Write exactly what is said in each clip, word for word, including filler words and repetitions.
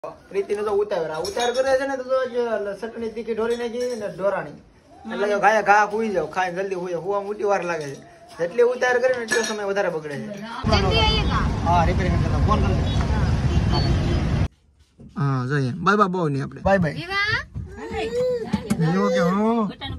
પ્રીતિ નો તો ઉતાર ઉતાર કરે છે ને તો ચટણી તીખી ઢોરી નાખી ને ઢોરાણી એટલે ખાય ઘા હુઈ જાવ ખાય જલ્દી હુઈ જાવ હુવા મોટી વાર લાગે છે જેટલી ઉતાર કરે ને એટલો સમય વધારે બગડે છે હા રિપેરિંગ કરતા ફોન કરી હા જઈએ બાય બાય બહુ નહીં આપણે બાય બાય જો કે હું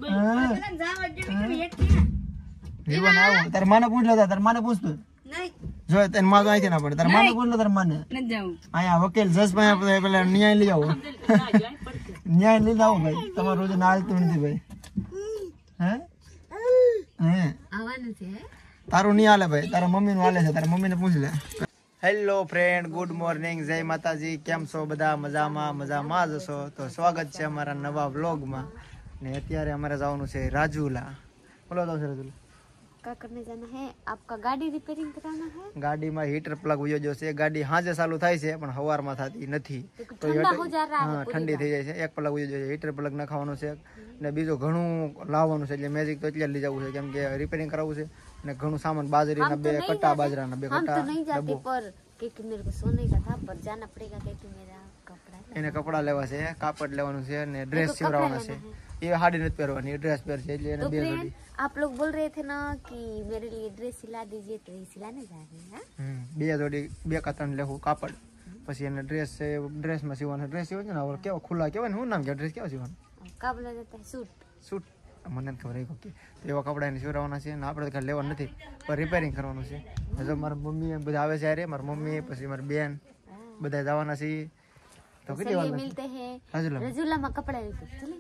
જીવન આવું તાર માને પૂછ લેતા તાર માને પૂછતો નહીં જો તને માં આઈ ના પડે તાર માને પૂછ લે તાર માને ન જાઉં આયા વકીલ જજ ભાઈ પેલા ન્યાય લઈ આવો ન્યાય લઈ આવો ભાઈ તમાર રોજ નાલતું નથી ભાઈ હે હે આવવાનું છે તારું નહીં હાલે ભાઈ તારા મમ્મી નું હાલે છે તારા મમ્મી ને પૂછ લે હેલો ફ્રેન્ડ ગુડ મોર્નિંગ જય માતાજી કેમ છો બધા મજામાં મજામાં જ છો તો સ્વાગત છે અમારા નવા વ્લોગમાં ને અત્યારે અમારે જવાનું છે રાજુલા બોલો તો રાજુલા क्या करने जाना है आपका गाड़ी रिपेयरिंग कराना है ગાડીમાં હીટર પ્લગ ઉયો જો છે ગાડી હાજે ચાલુ થાય છે પણ હવારમાં થતી નથી તો ठंडा हो जा रहा है હા ઠંડી થઈ જાય છે એક પ્લગ ઉયો જોઈએ હીટર પ્લગ નખાવાનું છે ને બીજું ઘણું લાવવાનું છે એટલે મેજિક તો એટલે લઈ જવું છે કેમ કે રિપેરિંગ કરાવવું છે ને ઘણું સામાન બાજરીના બે કટ્ટા બાજરાના બે हम કટ્ટા तो नहीं जाते पर क्योंकि मेरे को सोने का था पर जाना पड़ेगा क्योंकि मेरा कपड़ा એને કપડા લેવા છે કાપડ લેવાનું છે ને ડ્રેસ સીવડાવવાના છે એ હાડી નથી પહેરવાની ડ્રેસ પહેરશે એટલે એને બે જોડી आप लोग बोल रहे थे ना कि मेरे लिए ड्रेस सिला दीजिए तो ये सिलाने जा रहे हैं હમ બે જોડી બે કાતણ લેવું કાપડ પછી એને ડ્રેસ છે ડ્રેસમાં સીવવાનો ડ્રેસ સીવો છે ને હવે કેવો ખુલ્લા કહેવાય ને શું નામ કે ડ્રેસ કેવો સીવવાનો क्या बोला जाता है सूट સૂટ મને નથી ખબર કે એવા કપડા એને સીવડાવવાના છે ને આપણે કાંઈ લેવાનું નથી પણ રિપેરિંગ કરવાનું છે જો મારા મમ્મી બધા આવે છે અરે મારી મમ્મી પછી મારી બેન બધા જવાના છે તો કેટલી વાર मिलते हैं રાજુલા रजूला में कपड़ा लेते चलिए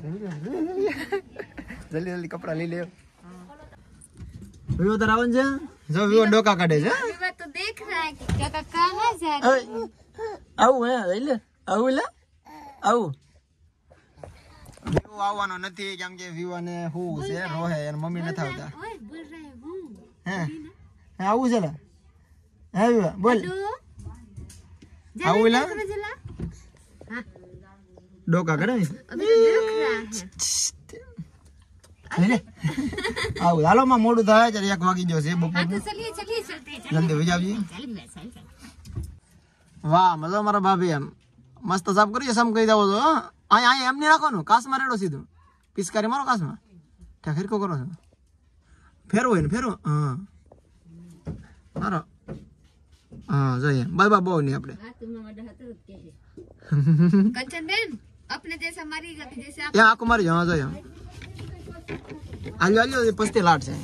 જલ્દી જલ્દી કપડા લઈ લે વિવો તાર આવન છે જો વિવો ડોકા કાઢે છે मैं तो देख रहा है कि क्या कहाँ जा આવું હે લઈ લે આવું લે આવું વિવો આવવાનો નથી કેમ કે વિવો ને હું છે રોહે અને મમ્મી નથી આવતા ओए बोल रहे हूँ હે હે આવું છે લે હે વિવો બોલ આવું લે रजूला ડોકા કાઢે ને अभी तो देख रहा है લે આવું હાલો માં મોડું થાય ત્યારે એક વાગી ગયો છે બપોર तो चलिए चलिए चलते हैं જલ્દી વઈ જાવજી चलिए चल વાહ મજા મારા ભાભી એમ મસ્ત સાફ કરીએ સમ કહી જાવ તો અહીંયા અહીંયા એમ નહીં રાખવાનું કાસમાં રેડો સીધું પિસ્કારી મારો કાસમાં ત્યાં ફેરકો કરો છો ફેરવો ને ફેરવો હા મારો હા જઈએ બાય બાય બહુ નહીં આપણે कंचन बेन अपने जैसा मारी जाती जैसे आप ત્યાં આખું મારી જાવ જઈએ આલ્યો આલ્યો પસ્તી લાટ છે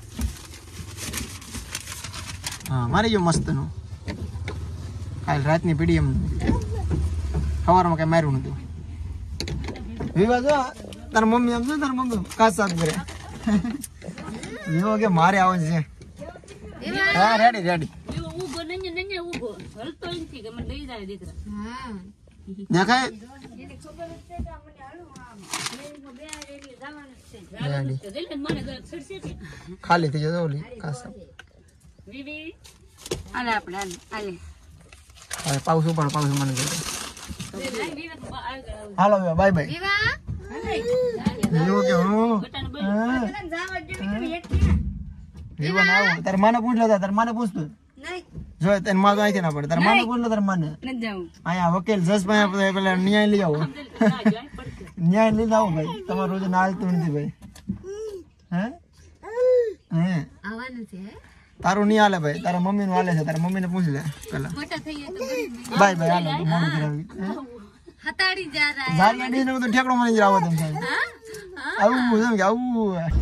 હા મારી જો મસ્ત નું કાલ રાતની પીડી એમ સવારમાં કઈ માર્યું નતું વિવા જો તાર મમ્મી આમ જો તાર મમ્મી કાચ સાફ કરે વિવો કે મારે આવે છે હા રેડી રેડી हाँ દેખાય ખાલી થઈ જતો ઓલી કાચ સાફ आले अपने आले आले હવે પાઉસું પણ પાઉસું મને કહે હાલો બાય બાય विवाह વિવો કે હું વિવો ના આવું તાર માને પૂછ લેતા તાર માને પૂછતો नहीं જો તને માં આઈ ના પડે તાર માને પૂછ લે તાર માને न जाऊं આયા વકીલ જજ ભાઈ પેલા ન્યાય લઈ આવો ન્યાય લઈ આવો ભાઈ તમાર રોજ નાલતું નથી ભાઈ હે હે आवानु છે તારું નહીં હાલે ભાઈ તારા મમ્મી નું હાલે છે તારા મમ્મી ને પૂછ લે પેલા મોટા થઈ ગયા તો બાય બાય હાલો મોડું કરાવી હતાડી જા રહા જારી ડી ને તો ઠેકડો મને જ આવો તેમ થાય આવું જેમ કે આવું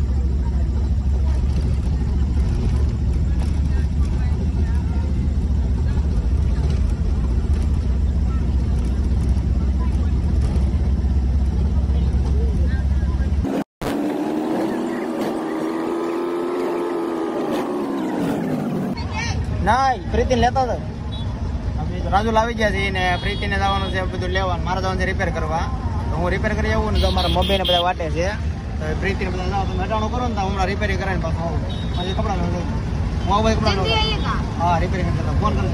ના પ્રીતિ લેતો હતો રાજુ લાવી ગયા છે ને પ્રીતિને જવાનું છે બધું લેવાનું મારે જવાનું છે રિપેર કરવા તો હું રિપેર કરી આવું ને તો મારા મમ્મી ને બધા વાટે છે તો પ્રીતિને બધા જાવ તમે હટાણું કરો ને તો હમણાં રિપેરિંગ કરાવીને પાછું આવું પછી કપડા લઉં હું આવું કપડા લઉં હા રિપેરિંગ કરતા ફોન કરી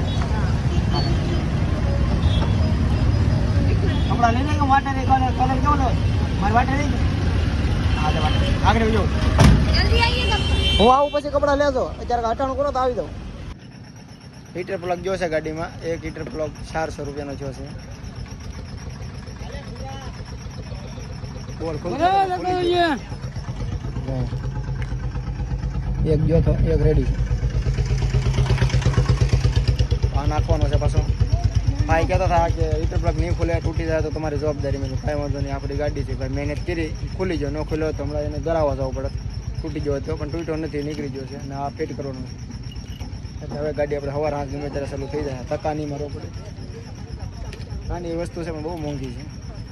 કપડા લઈ લઈ વાટે નહીં કલર કલર કેવો લો મારી વાટે નહીં હા તો વાટે આગળ જો જલ્દી આવીએગા હું આવું પછી કપડા લેજો અત્યારે હટાણું કરો તો આવી જાઉં હીટર પ્લગ જો છે ગાડીમાં એક હીટર પ્લગ ચારસો રૂપિયાનો જો છે બોલ ખોલ એક જો તો એક રેડી છે આ નાખવાનો છે પાછો ભાઈ કહેતા હતા કે હીટર પ્લગ નહીં ખુલે તૂટી જાય તો તમારી જવાબદારી મેં કાંઈ વાંધો નહીં આપણી ગાડી છે ભાઈ મહેનત કરી ખુલી ગયો ન ખુલ્યો તો હમણાં એને ગરાવવા જવું પડે તૂટી ગયો હતો પણ તૂટ્યો નથી નીકળી ગયો છે અને આ ફિટ કરવાનું છે એટલે હવે ગાડી આપણે સવાર હાથ ગમે ત્યારે ચાલુ થઈ જાય ટકા નહીં મારવો પડે નાની એ વસ્તુ છે પણ બહુ મોંઘી છે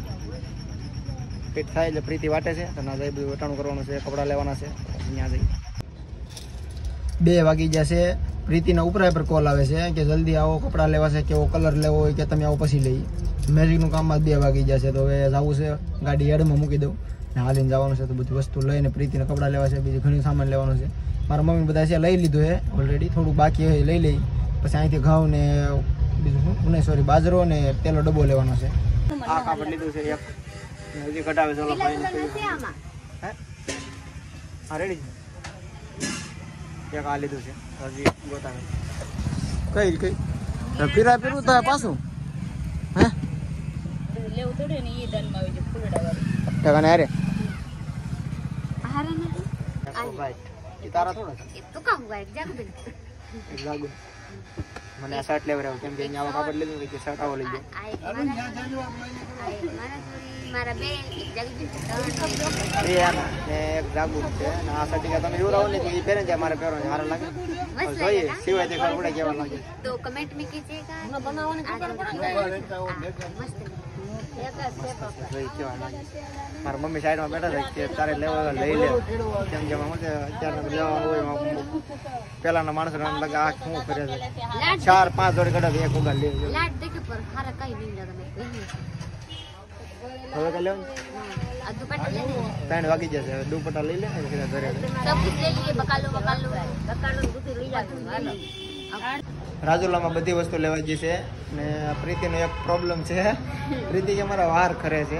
ફિટ થાય એટલે પ્રીતિ વાટે છે તો ના જાય બધું વટાણું કરવાનું છે કપડાં લેવાના છે ત્યાં જઈ બે વાગી જશે પ્રીતિના ઉપરા પર કોલ આવે છે કે જલ્દી આવો કપડાં લેવા છે કેવો કલર લેવો હોય કે તમે આવો પછી લઈ મેજિકનું કામમાં બે વાગી જશે તો હવે જવું છે ગાડી હેડમાં મૂકી દઉં ને હાલીને જવાનું છે તો બધી વસ્તુ લઈને પ્રીતિને કપડાં લેવા છે બીજું ઘણું સામાન લેવાનું છે મારા મમ્મી બધા છે લઈ લીધું છે ઓલરેડી થોડુંક બાકી હોય લઈ લઈ પછી અહીંથી ઘઉં ને બીજું શું નહીં સોરી બાજરો ને પેલો ડબ્બો લેવાનો છે આ કાપડ લીધું છે એક હજી કટાવે ચાલો હે હા રેડી એક આ લીધું છે હજી ગોતાવે કઈ કઈ પીરા પીરું તો પાછું હે લેવું થોડે ને એ દાનમાં આવી જાય ફૂલડા વાળી ટકા ને અરે હારે ને ભાઈ એ તારા થોડા એ તો કામ વાય જાગ દે એક લાગુ મને આ શર્ટ લેવરાવ કેમ કે અહીંયા કાપડ લીધું કે શર્ટ આવો લઈ ગયો મારા બે એક જાગી એ આના ને એક જાગુ છે અને આ શર્ટ કે તમે જોરાવો ને એ પહેરે છે મારે પહેરવાનો સારો લાગે જોઈએ સિવાય તે ખબર પડે કેવા લાગે તો કમેન્ટ में कीजिएगा મને બનાવવાની ખબર પડે મસ્ત મારા મમ્મી સાઈડમાં બેઠા છે કે તારે લેવા લઈ લે કેમ કે હું અત્યારે લેવાનું હોય પેલાના માણસો લાગે આ શું કરે છે ચાર પાંચ જોડી કઢાવી એક ઉગા લે લાટ દેખે પર હારા કઈ નહીં લગને હવે કે લેવું આ દુપટ્ટા લે લે ત્રણ વાગી જશે દુપટ્ટા લઈ લે ઘરે सब कुछ ले लिए बकालो बकालो बकालो दूध लई जातो हालो રાજુલામાં બધી વસ્તુ લેવા જઈ છે ને પ્રીતિનો એક પ્રોબ્લેમ છે પ્રીતિ કે મારા વાર ખરે છે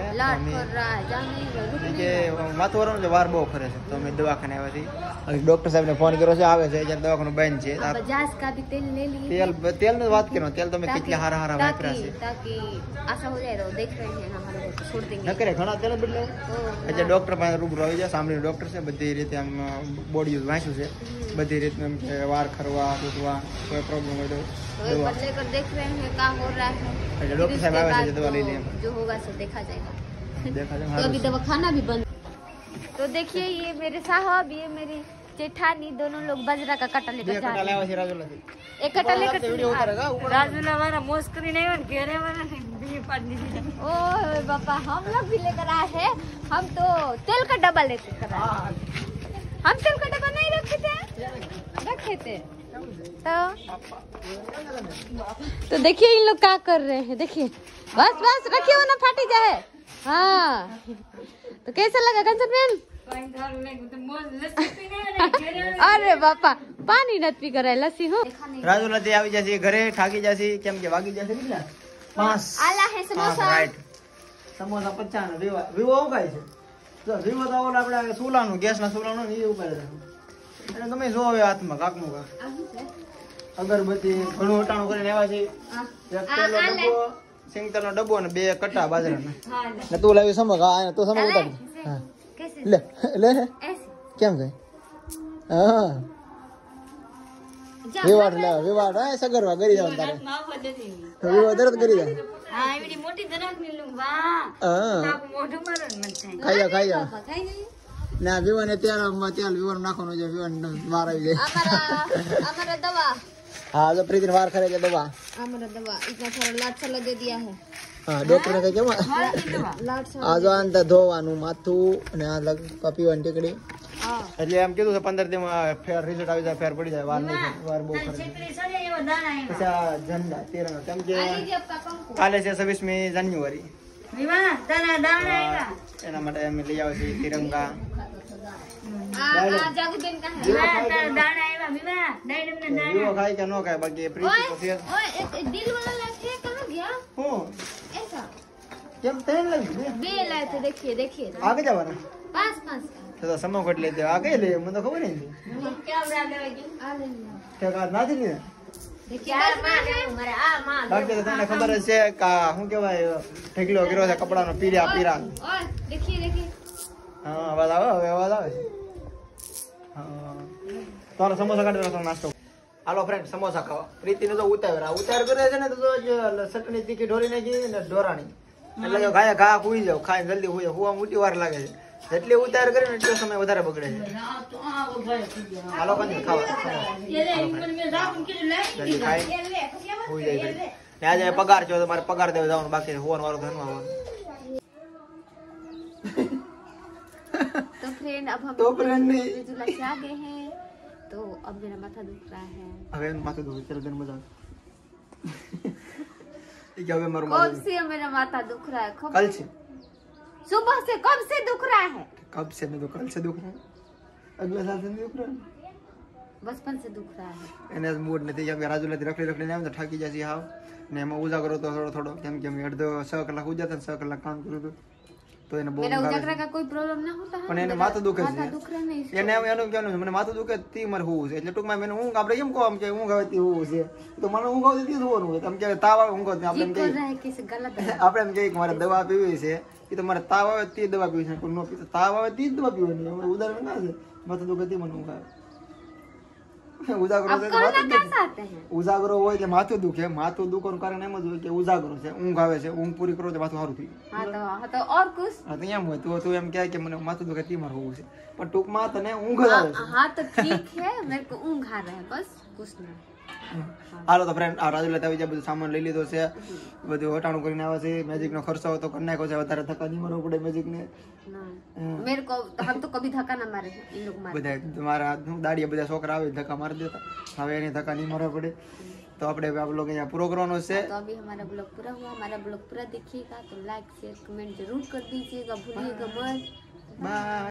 કે માથું વાળવાનું વાર બહુ ખરે છે તો અમે દવાખાને આવ્યા છીએ ડોક્ટર સાહેબ ને ફોન કર્યો છે આવે છે જ્યારે દવાખાનું બંધ છે बजाज का भी तेल ले लिए તેલ તેલ ની વાત કરો તેલ તમે કેટલા હારા હારા વાપર્યા છે ताकि आशा हो जाए तो देख रहे हैं हमारे को छोड़ देंगे ન કરે ઘણા તેલ બદલે એટલે ડોક્ટર પાસે રૂબરૂ આવી જાય સાંભળીને ડોક્ટર છે બધી રીતે આમ બોડી વાંચ્યું છે બધી રીતે એમ કે વાર ખરવા દૂધવા કોઈ પ્રોબ્લેમ હોય तो एक बार लेकर देख रहे हैं क्या हो रहा है એટલે ડોક્ટર સાહેબ આવે છે દવા લઈ લે जो होगा सो देखा जाएगा देखा तो अभी दवा खाना भी बंद तो देखिए ये मेरे साहब ये मेरी जेठानी दोनों लोग बाजरा का कट्टा लेकर जा रहे हैं રાજુલા एक कट्टा लेकर वीडियो उतारेगा ऊपर राजूला वाला मोस करी नहीं और घेरे वाला नहीं पानी ओ बापा हम लोग भी लेकर आए हैं हम तो तेल का डब्बा लेकर आए हम तेल का डब्बा नहीं रखे थे रखे थे तो तो देखिए इन लोग क्या कर रहे हैं देखिए बस बस रखिए वो ना फाटी जाए हाँ तो कैसा लगा कंचन बहन अरे बापा पानी નથી પી કરાય લસ્સી હું રાજુલા થી આવી જશે ઘરે ઠાકી જશે કેમ કે વાગી જશે કેટલા પાંચ આલા હે સમોસા રાઈટ સમોસા પચાસ ને વિવો વિવો હું ખાય છે જો વિવો તો ઓલા આપણે સુલાનું ગેસના સુલાનું એ ઉપર છે એટલે તમે જો હવે હાથમાં કાકનું કાક અગરબત્તી ઘણું હટાણું કરીને આવ્યા છે એક પેલો ડબ્બો સિંગતેલનો ડબ્બો ને બે કટ્ટા બાજરાના ને તું લાવી સમક આ તું સમક ઉતાર હા લે લે કેમ છે હા વિવાદ લે વિવાદ આ સગરવા કરી જાવ તારે તો વિવાદ તરત કરી દે હા એવી મોટી દરાક ની લું વાહ હા મોઢું મારો મન થાય ખાઈ જા ખાઈ જા ના વિવાને તેલ તેલ વિવાન નાખવાનું છે વિવાન માર આવી જાય અમારા અમારા દવા હા જો પ્રીતિને વાર કરે છે દવા हमारा दवा इतना सारा लाट साला दे दिया है હા ડોક્ટર ને કઈ કેમ लाट साला આ જો અંદર ધોવાનું માથું અને આ લગ પીવાની ટીકડી हां એટલે એમ કીધું છે પંદર દિન ફેર રિઝલ્ટ આવી જાય ફેર પડી જાય વાર નહીં વાર બહુ ખર્ચ પછી આ ઝંડા તેરંગા કેમ કે કાલે છે છવ્વીસમી જાન્યુઆરી એના માટે અમે લઈ આવે છે તિરંગા आ जागू बेन का है दाना आया विवा डायडम ने दाना વિવો ખાય કે નો ખાય બાકી પ્રીતિ તો ફેર ओए एक दिल वाला लाए थे कहां गया હું ऐसा કેમ તેલ લઈ લે बे लाए थे देखिए देखिए આગે જવાના पास पास તો સમો ઘટ લેતે આગે લે મને તો ખબર નહીં क्या बड़ा लेगी आ ले કે કા નાથી ને देखिए मार मारे आ मार બાકી તો તને ખબર જ છે કે શું કહેવાય ઢેકલો કર્યો છે કપડાનો પીરા પીરા और देखिए देखिए હા અવાજ આવે હવે અવાજ આવે છે હા તો સમોસા કાઢી નાખો નાસ્તો હાલો ફ્રેન્ડ સમોસા ખાવા પ્રીતિને તો ઉતાર ઉતાર કરે છે ને તો ચટણી તીખી ઢોરી નાખી ને ઢોરાણી એટલે જો ખાય ઘા હુઈ જાવ ખાય જલ્દી હુઈ જાવ હુવા મોટી વાર લાગે છે જેટલી ઉતાર કરે ને એટલો સમય વધારે બગડે છે હાલો કંઈ ખાવા જલ્દી ખાય હુઈ જાય ઘડી ને આજે પગાર છે તો મારે પગાર દેવા જવાનું બાકી હોવાનો વારો ધનવા આવવાનો तो फ्रेंड अब हम तो फ्रेंड नहीं रिजुला से आ गए हैं तो अब मेरा माथा दुख रहा है હવે માથું દુખે ચલ ગન મજા એ કે હવે મારું कब માથું से मेरा माथा दुख रहा है कब कल से सुबह से कब से दुख रहा है कब से मैं तो कल से दुख रहा है अगले साल से दुख रहा है बचपन से दुख रहा है એને મૂડ નથી કે રાજુલાથી રખડી રખડીને આવે તો થાકી જાય છે હાવ ને એમાં ઉજાગરો તો થોડો થોડો કેમ કે મેં અડધો છ કલાક ઉજાતા છ કલાક કામ કર્યું હતું તો એને બહુ मेरा उजागरा का कोई प्रॉब्लम ना होता है પણ એને માથું દુખે છે माथा दुख रहा नहीं એને એનું કહેવાનું છે મને માથું દુખે તી મારે હોવું છે એટલે ટૂંકમાં મને ઊંઘ આપણે એમ કહો આમ કે ઊંઘ આવે તી હોવું છે તો મને ઊંઘ આવતી તી હોવાનું હોય આમ કે તાવ આવે ઊંઘ આવતી આપણે એમ कर કહીએ रहा है किसी गलत है આપણે એમ કહીએ કે મારે દવા પીવી છે એ તો મારે તાવ આવે તે દવા પીવી છે કોઈ નો પીતો તાવ આવે તે જ દવા પીવાની અમે ઉદાહરણ ના છે માથું દુખે તી મને ઊંઘ આવે ઉજાગરો अब कोरोना कैसे आते हैं ઉજાગરો હોય એટલે માથું દુખે માથું દુખવાનું કારણ એમ જ હોય કે ઉજાગરો છે ઊંઘ આવે છે ઊંઘ પૂરી કરો તો માથું સારું થઈ हाँ तो हाँ તો और कुछ હા તો એમ હોય તો તું એમ કહે કે મને માથું દુખે તી મારે હોવું છે પણ ટૂંકમાં તને ઊંઘ જ આવે છે हाँ तो ठीक है मेरे को ऊँघ आ रहा है बस कुछ नहीं હાલો તો ફ્રેન્ડ આ રાજુ લેતા આવી જાય બધું સામાન લઈ લીધો છે બધું હટાણું કરીને આવે છે મેજિક નો ખર્ચો તો કરી નાખ્યો છે વધારે ધક્કા નહીં મારવો પડે મેજિક ને ना मेरे को हम तो कभी धक्का ना मारे इन लोग मारे બધા તમારા દાડિયા બધા છોકરા આવે ધક્કા મારી દેતા હવે એને ધક્કા નહીં મારવા પડે તો આપણે હવે આપણે લોકો અહીંયા પૂરો કરવાનો છે तो अभी हमारा ब्लॉग पूरा हुआ हमारा ब्लॉग पूरा देखिएगा तो लाइक शेयर कमेंट जरूर कर दीजिएगा भूलिएगा मत બાય